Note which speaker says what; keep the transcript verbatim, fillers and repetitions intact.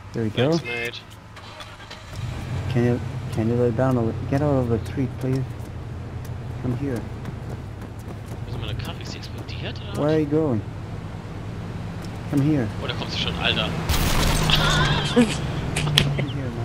Speaker 1: There we go.
Speaker 2: Thanks, mate.
Speaker 1: Can you can you lay down a li- get out of the tree, please? Come here.
Speaker 2: Wo ist meine Karre? Ist die explodiert oder
Speaker 1: Where are you going? Come here.
Speaker 2: was? Oh, da kommt sie schon, Alter.
Speaker 1: Come here,